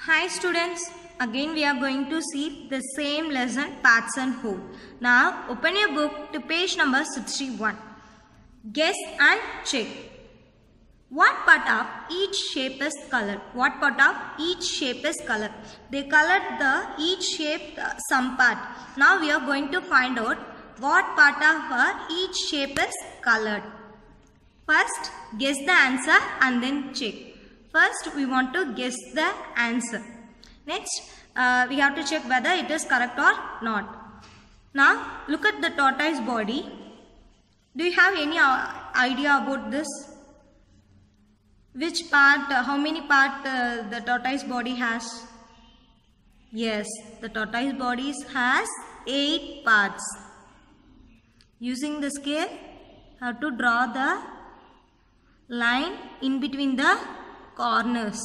Hi students, again we are going to see the same lesson parts and whole. Now open your book to page number 61. Guess and check. What part of each shape is colored? What part of each shape is colored? They colored each shape some part. Now we are going to find out what part of each shape is colored. First guess the answer and then check. First we want to guess the answer. Next we have to check whether it is correct or not. Now look at the tortoise body. Do you have any idea about this? Which part, how many parts the tortoise body has? Yes, the tortoise body has 8 parts. Using the scale, have to draw the line in between the corners.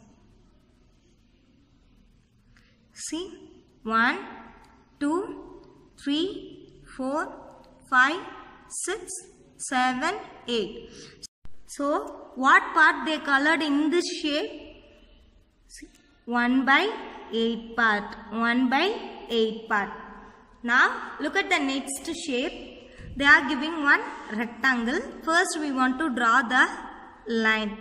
See, 1, 2, 3, 4, 5, 6, 7, 8. So, what part they colored in this shape? 1 by 8 part. 1 by 8 part. Now, look at the next shape. They are giving one rectangle. First, we want to draw the line.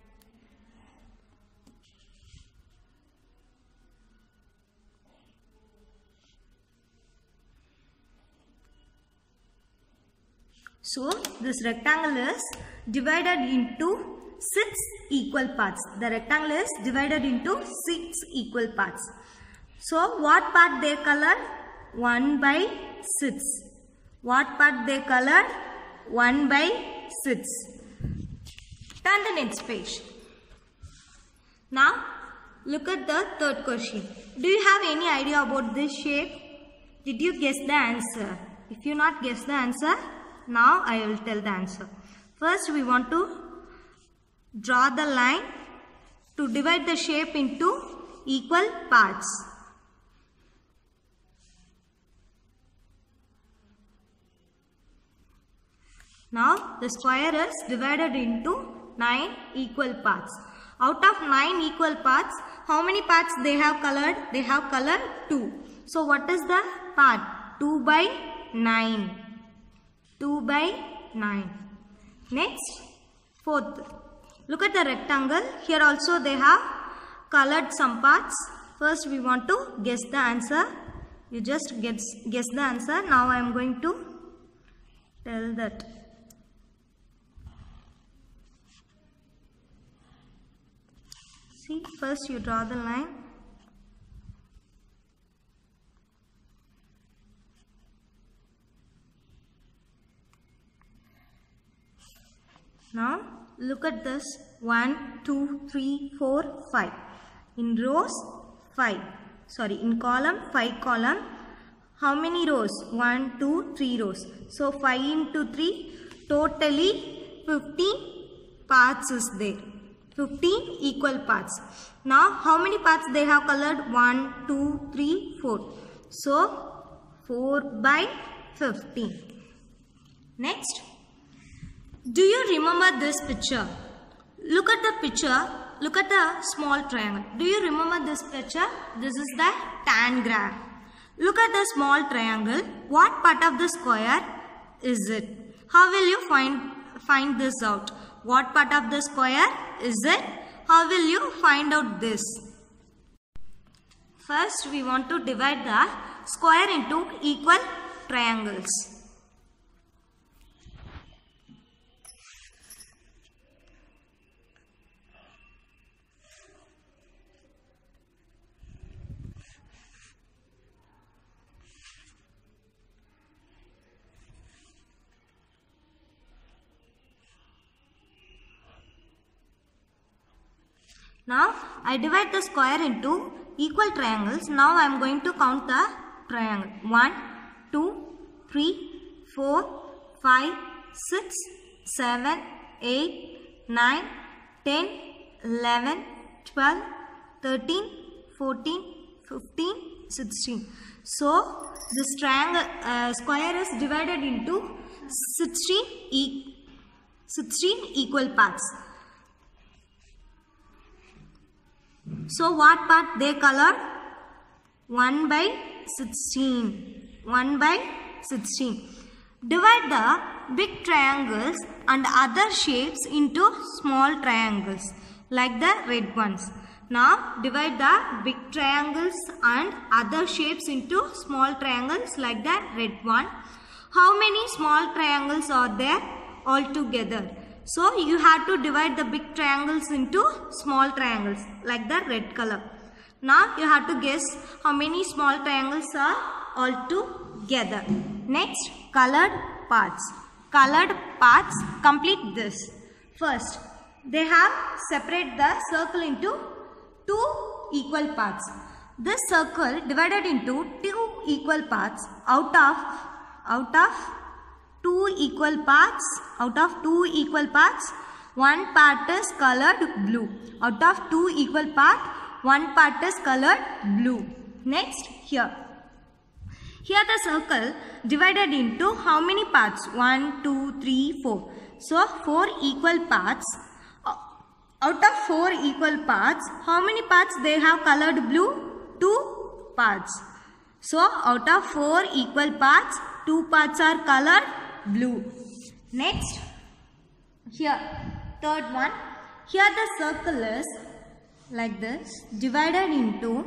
So, this rectangle is divided into 6 equal parts. The rectangle is divided into 6 equal parts. So, what part they colored? 1 by 6. What part they colored? 1 by 6. Turn the next page. Now, look at the third question. Do you have any idea about this shape? Did you guess the answer? If you not guess the answer, now I will tell the answer. First we want to draw the line to divide the shape into equal parts. Now the square is divided into 9 equal parts. Out of 9 equal parts, how many parts they have colored? They have colored 2. So what is the part? 2 by 9. 2 by 9. Next, fourth. Look at the rectangle. Here also they have colored some parts. First we want to guess the answer. You just guess the answer. Now I am going to tell that. See, first you draw the line. Now look at this 1, 2, 3, 4, 5. In rows 5. Sorry, in column 5 column. How many rows? 1, 2, 3 rows. So 5 into 3, totally 15 parts is there. 15 equal parts. Now how many parts they have colored? 1, 2, 3, 4. So 4 by 15. Next. Do you remember this picture? Look at the picture. Look at the small triangle. Do you remember this picture? This is the tangram. Look at the small triangle. What part of the square is it? How will you find this out? What part of the square is it? How will you find out this? First, we want to divide the square into equal triangles. Now, I divide the square into equal triangles. Now, I am going to count the triangle. 1, 2, 3, 4, 5, 6, 7, 8, 9, 10, 11, 12, 13, 14, 15, 16. So, this triangle square is divided into 16 equal parts. So what part they colored? 1 by 16. 1 by 16. Divide the big triangles and other shapes into small triangles like the red ones. Now divide the big triangles and other shapes into small triangles like the red one. How many small triangles are there altogether? So you have to divide the big triangles into small triangles like the red color. Now you have to guess how many small triangles are altogether. Next, colored parts. Colored parts complete this. First, they have separate the circle into 2 equal parts. This circle divided into 2 equal parts. Out of 2 equal parts, one part is colored blue. Out of 2 equal parts, one part is colored blue. Next, here the circle divided into how many parts? 1, 2, 3, 4. So 4 equal parts. Out of 4 equal parts, how many parts they have colored blue? 2 parts. So out of 4 equal parts, 2 parts are colored blue. Next, here third one. Here the circle is like this, divided into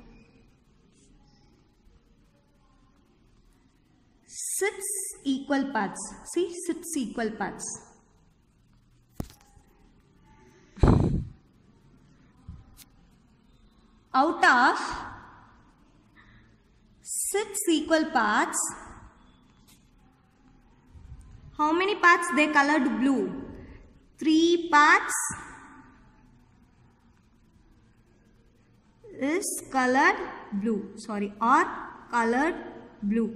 6 equal parts. See, 6 equal parts. Out of 6 equal parts, how many parts they colored blue? 3 parts is colored blue. Or colored blue.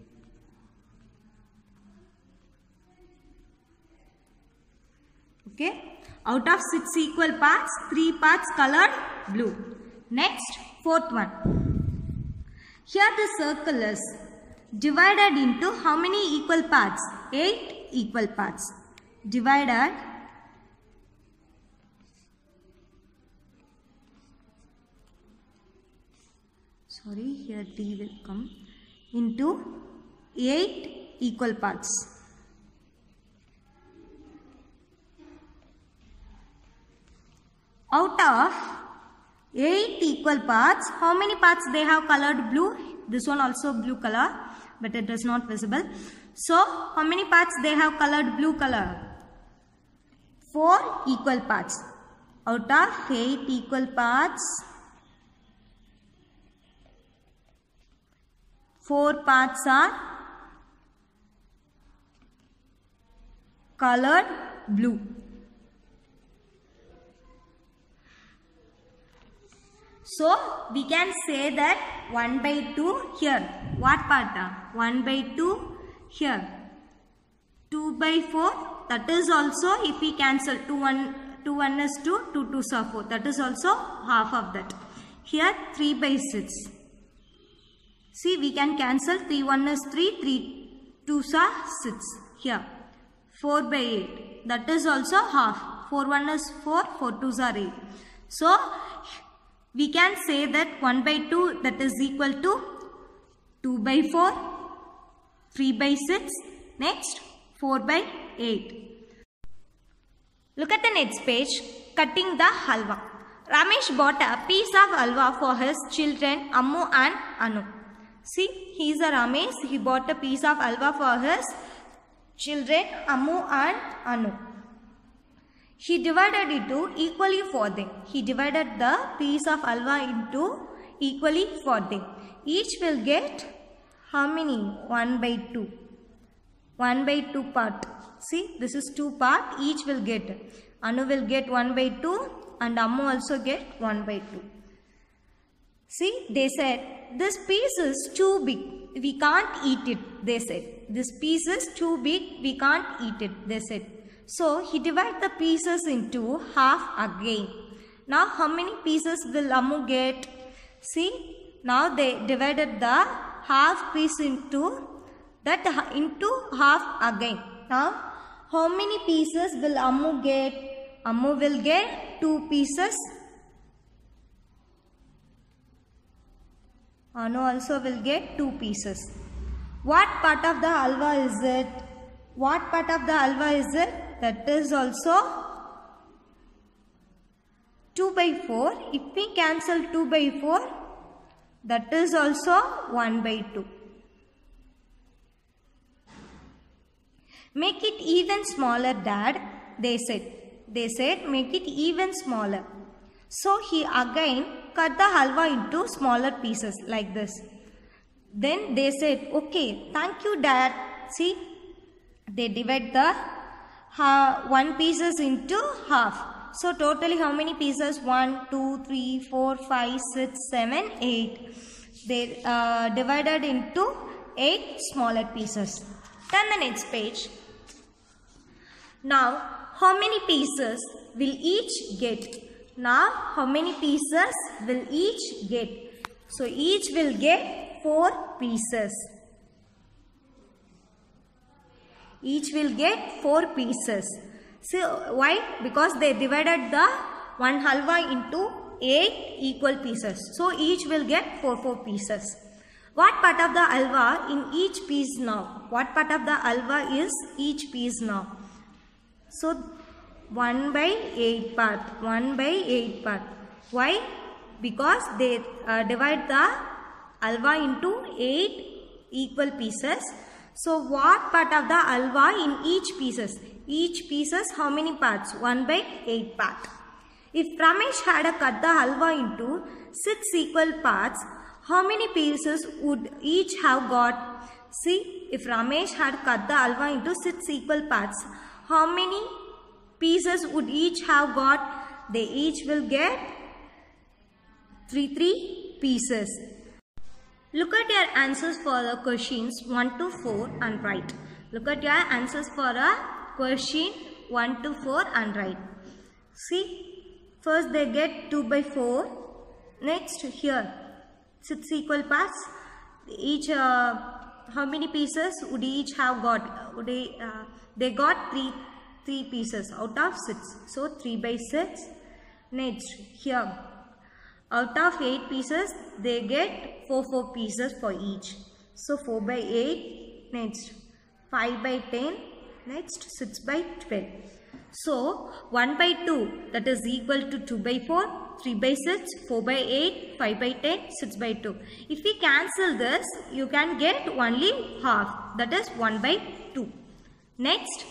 Okay. Out of 6 equal parts, 3 parts colored blue. Next, fourth one. Here the circle is divided into how many equal parts? 8 equal parts. Divided here D will come into 8 equal parts. Out of 8 equal parts, how many parts they have colored blue? This one also blue color, but it is not visible. So, how many parts they have colored blue color? 4 equal parts. Out of 8 equal parts, 4 parts are colored blue. So, we can say that 1 by 2 here. What part? 1 by 2 here. 2 by 4, that is also, if we cancel 2 1 is 2, 2 2s are 4. That is also half of that. Here 3 by 6. See, we can cancel 3 1 is 3, 3 2s are 6. Here 4 by 8. That is also half. 4 1 is 4, 4 2s are 8. So, we can say that 1 by 2 that is equal to 2 by 4, 3 by 6, next 4 by 8. Look at the next page, cutting the halwa. Ramesh bought a piece of halwa for his children Ammu and Anu. See, he is a Ramesh, he bought a piece of halwa for his children Ammu and Anu. He divided it to equally for them. He divided the piece of halwa into equally for them. Each will get how many? 1 by 2. 1 by 2 part. See, this is 2 part. Each will get. Anu will get 1 by 2 and Ammu also get 1 by 2. See, they said, this piece is too big. We can't eat it, they said. This piece is too big. We can't eat it, they said. So, he divided the pieces into half again. Now, how many pieces will Ammu get? See, now they divided the half piece into half again. Now, how many pieces will Ammu get? Ammu will get 2 pieces Anu also will get 2 pieces. What part of the halwa is it? What part of the halwa is it? That is also 2 by 4. If we cancel 2 by 4, that is also 1 by 2. Make it even smaller, Dad, they said. They said make it even smaller. So he again cut the halwa into smaller pieces like this. Then they said, okay, thank you, Dad. See, they divide the 1 pieces into half. So totally how many pieces? 1, 2, 3, 4, 5, 6, 7, 8. They divided into 8 smaller pieces. Turn the next page. Now, how many pieces will each get? Now, how many pieces will each get? So, each will get 4 pieces. Each will get 4 pieces. So, why? Because they divided the one halwa into 8 equal pieces. So, each will get 4 pieces. What part of the halwa in each piece now? What part of the halwa is each piece now? So, 1 by 8 part. 1 by 8 part. Why? Because they divide the halwa into 8 equal pieces. So, what part of the halwa in each pieces? Each pieces how many parts? 1 by 8 part. If Ramesh had cut the halwa into 6 equal parts, how many pieces would each have got? See, if Ramesh had cut the halwa into 6 equal parts, how many pieces would each have got? They each will get 3 pieces. Look at your answers for the questions 1 to 4 and write. Look at your answers for a question 1 to 4 and write. See, first they get 2 by 4. Next here 6 equal parts. Each how many pieces would each have got? They got 3 pieces out of 6. So 3 by 6. Next here out of 8 pieces they get 4 pieces for each. So 4 by 8. Next 5 by 10. Next 6 by 12. So 1 by 2 that is equal to 2 by 4. 3 by 6, 4 by 8, 5 by 10, 6 by 2. If we cancel this, you can get only half. That is 1 by 2. Next,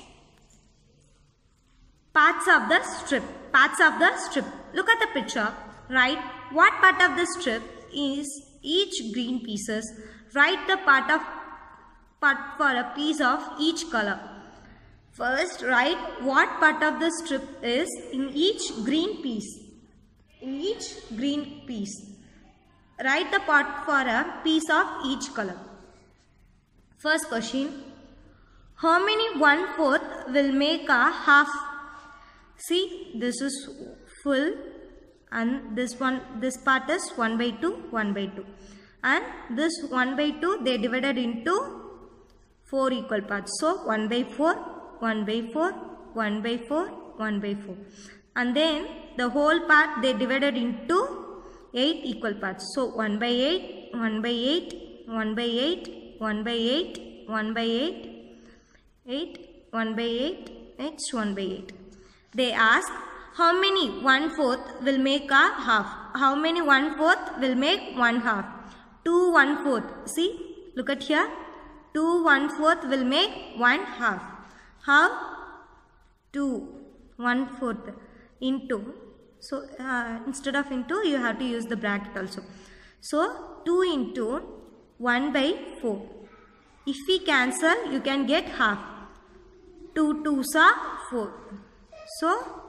parts of the strip. Parts of the strip. Look at the picture. Write what part of the strip is each green pieces. Write the part for a piece of each color. First, write what part of the strip is in each green piece. In each green piece. Write the part for a piece of each color. First question. How many 1/4 will make a half? See, this is full and this part is 1 by 2, 1 by 2. And this 1 by 2 they divided into 4 equal parts. So 1 by 4, 1 by 4, 1 by 4, 1 by 4. And then the whole part they divided into 8 equal parts. So 1 by 8, 1 by 8, 1 by 8, 1 by 8, 1 by 8, 8, 1 by 8, next 1 by 8. They ask how many 1/4 will make a half? How many 1/4 will make 1 half? 2 1/4. See, look at here. 2 1/4 will make 1 half. How? 2 1/4 into. So, instead of into, you have to use the bracket also. So, 2 into 1 by 4. If we cancel, you can get half. 2 2s are 4. So,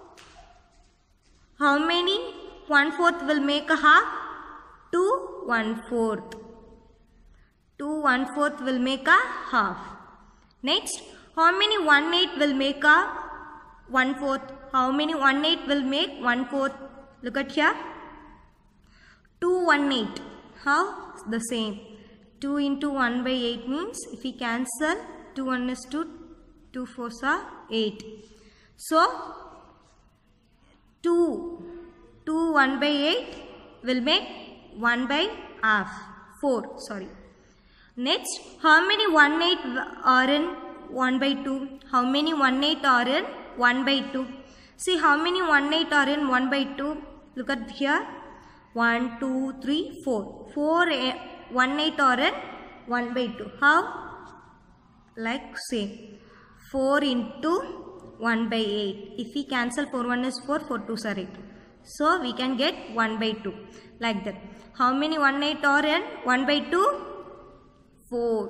how many 1/4 will make a half? 2 1/4. 2 1/4 will make a half. Next, how many 1/8 will make a 1/4? How many 1/8 will make 1/4? Look at here. 2 1/8. How? The same. 2 into 1 by 8 means if we cancel 2 1 is 2, 2 4s are 8. So 2 1 by 8 will make 1 by half. 4. Sorry. Next, how many 1/8 are in 1/2? How many 1/8 are in 1/2? See how many 1/8 are in 1/2. Look at here. 1, 2, 3, 4. 4 1/8 are in 1/2. How? Like same. 4 into 1/8. If we cancel 4 1 is 4, 4 2 are 8. So we can get 1/2 like that. How many 1/8 are in 1/2? 4.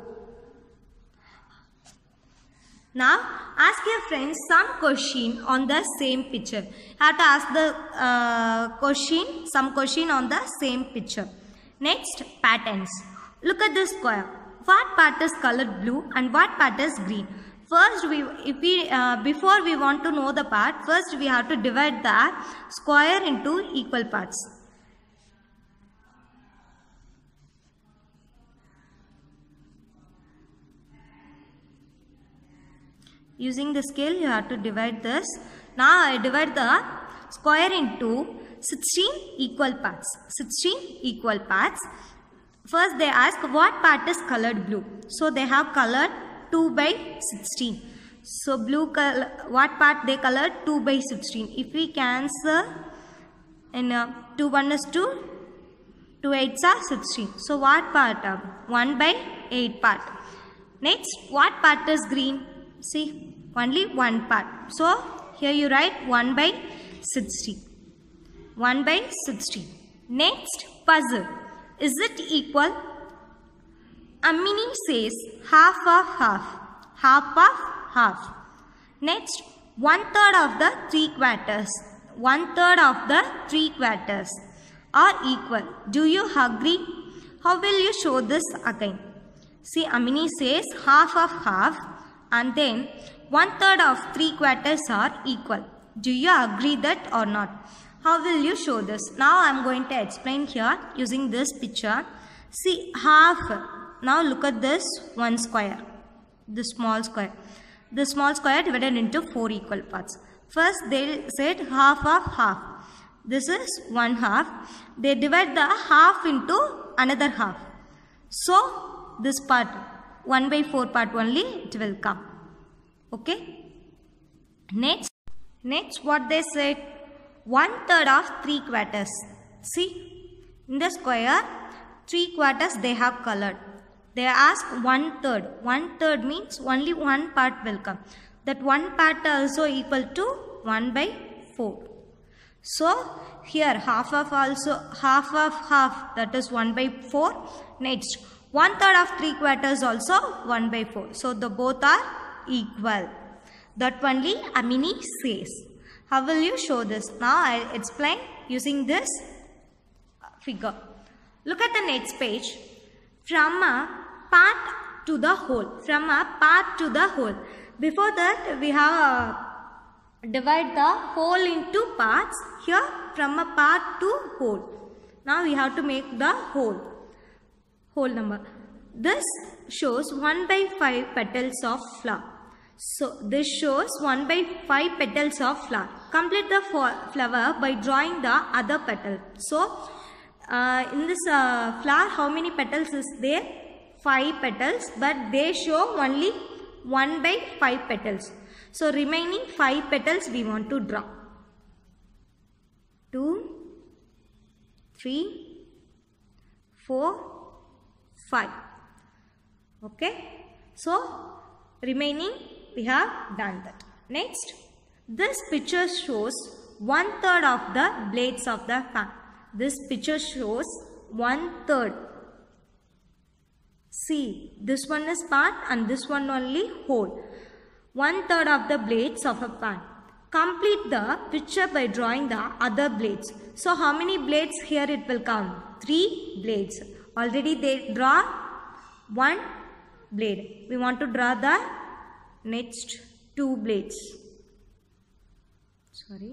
Now ask your friends some question on the same picture. You have to ask the some question on the same picture. Next, patterns. Look at this square. What part is colored blue and what part is green? First, before we want to know the part, first we have to divide the square into equal parts. Using the scale, you have to divide this. Now I divide the square into 16 equal parts. 16 equal parts. First they ask what part is colored blue. So they have colored 2/16. So blue color, what part they colored? 2/16. If we cancel in 2 1 is 2, 2 8s are 16. So what part? 1/8 part. Next, what part is green? See, only one part. So here you write 1/60. 1/60. Next, puzzle. Is it equal? Amini says half of half. Half of half. Next, 1/3 of the 3 quarters. 1/3 of the 3 quarters are equal. Do you agree? How will you show this again? See, Amini says half of half and then 1/3 of 3 quarters are equal. Do you agree that or not? How will you show this? Now I am going to explain here using this picture. See, half. Now look at this one square. This small square. The small square divided into 4 equal parts. First they said half of half. This is 1/2. They divide the half into another half. So this part 1/4 part only it will come. Okay. Next what they said, 1/3 of 3 quarters. See, in the square 3 quarters they have colored. They ask 1/3. 1/3 means only one part will come. That one part also equal to 1/4. So here half of half, that is 1/4. Next, 1/3 of 3 quarters also 1/4. So the both are equal. That only Amini says. How will you show this? Now I explain using this figure. Look at the next page. From a part to the whole. From a part to the whole. Before that we have divide the whole into parts. Here from a part to whole. Now we have to make the whole number. This shows 1/5 petals of flower. So this shows 1/5 petals of flower. Complete the flower by drawing the other petal. So in this flower, how many petals is there? 5 petals, but they show only 1/5 petals. So remaining 5 petals we want to draw. 2, 3, 4, 5. Okay. So remaining we have done that. Next, this picture shows 1/3 of the blades of the fan. This picture shows 1/3. See, this one is part and this one only whole. 1/3 of the blades of a fan. Complete the picture by drawing the other blades. So how many blades here it will come? 3 blades. Already they draw 1 blade. We want to draw the next 2 blades. Sorry.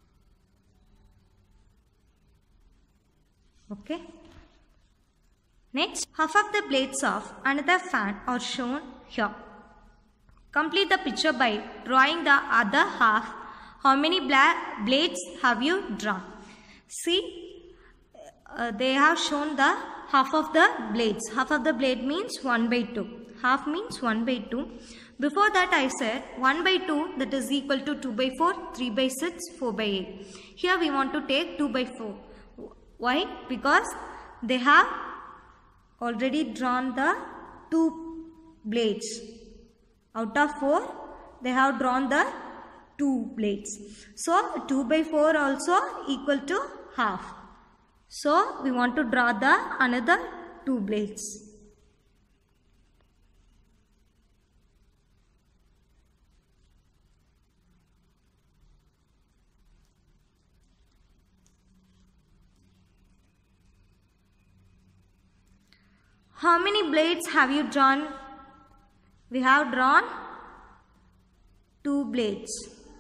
Okay. Next, half of the blades of another fan are shown here. Complete the picture by drawing the other half. How many blades have you drawn? See, they have shown the half of the blades. Half of the blade means 1 by 2. Half means 1 by 2. Before that I said 1 by 2, that is equal to 2 by 4, 3 by 6, 4 by 8. Here we want to take 2 by 4. Why? Because they have already drawn the 2 blades. Out of 4, they have drawn the 2 blades. So 2 by 4 also equal to half. So we want to draw the another 2 blades. How many blades have you drawn? We have drawn 2 blades.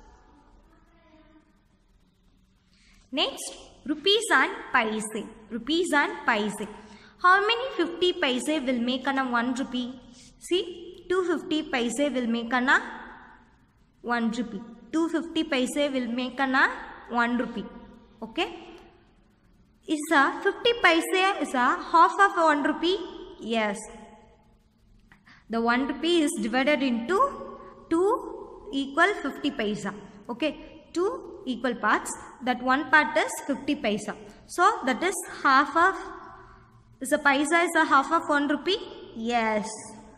Next, rupees and paise. Rupees and paise. How many 50 paise will make on a 1 rupee? See, 250 paise will make on a 1 rupee. 250 paise will make on a 1 rupee. Okay? Is a 50 paise is a half of 1 rupee? Yes. The 1 rupee is divided into 2 equal 50 paisa. Okay. 2 equal parts. That one part is 50 paisa. So that is half of, is a paisa is a half of 1 rupee? Yes.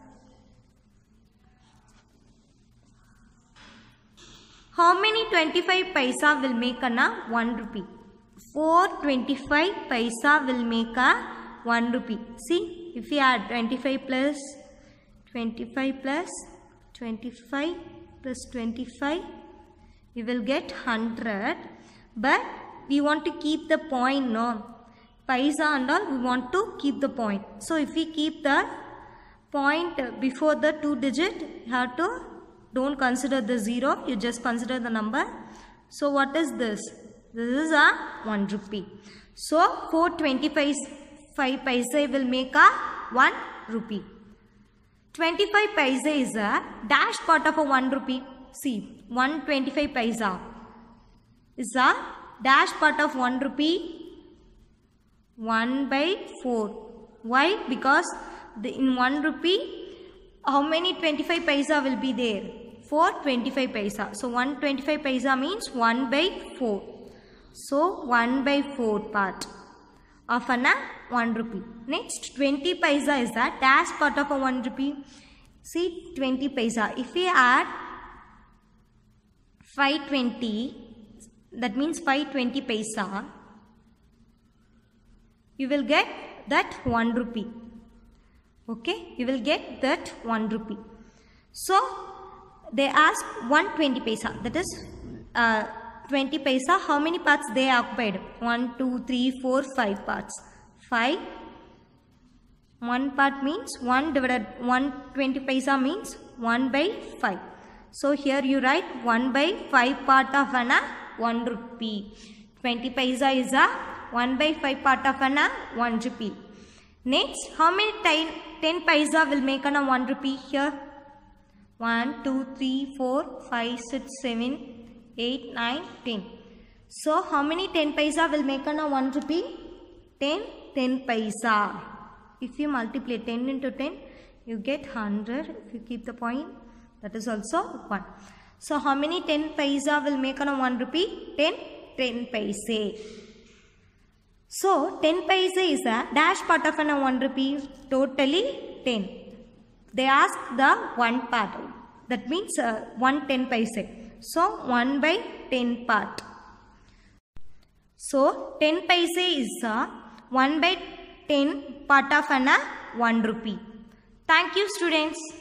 How many 25 paisa will make a 1 rupee? 4 25 paisa will make a 1 rupee. See, if we add 25 plus 25 plus 25 plus 25, we will get 100. But we want to keep the point, no? Paisa and all, we want to keep the point. So if we keep the point before the 2 digit, you have to, don't consider the 0, you just consider the number. So what is this? This is a 1 rupee. So 425 paise will make a 1 rupee. 25 paise is a dash part of a 1 rupee. See, 125 paisa is a dash part of 1 rupee. 1 by 4. Why? Because in 1 rupee, how many 25 paisa will be there? 4 25 paisa. So 125 paisa means 1 by 4. So 1 by 4 part of a 1 rupee. Next, 20 paisa is the dash part of a 1 rupee. See, 20 paisa. If we add 520, that means 520 paisa, you will get that 1 rupee. Okay, you will get that 1 rupee. So they ask 120 paisa, that is 20 paisa, how many parts they occupied? 1, 2, 3, 4, 5 parts. 5. 1 part means 1 divided 120 paisa means 1 by 5. So here you write 1 by 5 part of an 1 rupee. 20 paisa is a 1 by 5 part of an 1 rupee. Next, how many 10 paisa will make an 1 rupee here? 1, 2, 3, 4, 5, 6, 7, 8, 9, 10. So how many 10 paisa will make an 1 rupee? 10 paisa. If you multiply 10 into 10, you get 100. If you keep the point, that is also 1. So how many 10 paisa will make an 1 rupee? 10 paise. So 10 paise is a dash part of an 1 rupee. Totally 10. They ask the 1 part. That means 1 10 paise. So 1 by 10 part. So 10 paise is a 1 by 10 part of an 1 rupee. Thank you, students.